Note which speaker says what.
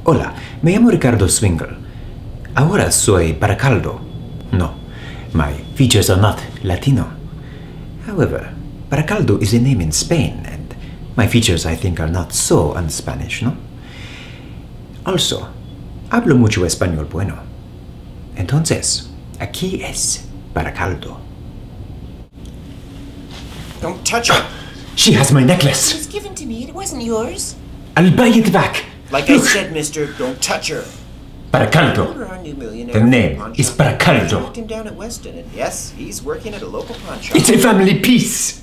Speaker 1: Hola, me llamo Ricardo Swingle. Ahora soy Baracaldo. No, my features are not Latino. However, Baracaldo is a name in Spain, and my features, I think, are not so un-Spanish, ¿no? Also, hablo mucho español bueno. Entonces, aquí es Baracaldo.
Speaker 2: Don't touch her!
Speaker 1: She has my necklace!
Speaker 3: It was given to me. It wasn't yours.
Speaker 1: I'll buy it back!
Speaker 2: Like I said, mister, don't touch her.
Speaker 1: Baracaldo.
Speaker 2: Remember our new millionaire
Speaker 1: The name
Speaker 2: pawn
Speaker 1: is
Speaker 2: shop?
Speaker 1: Baracaldo.
Speaker 2: I tracked him down at Weston, and yes, he's working at a local pawn shop.
Speaker 1: It's a family piece!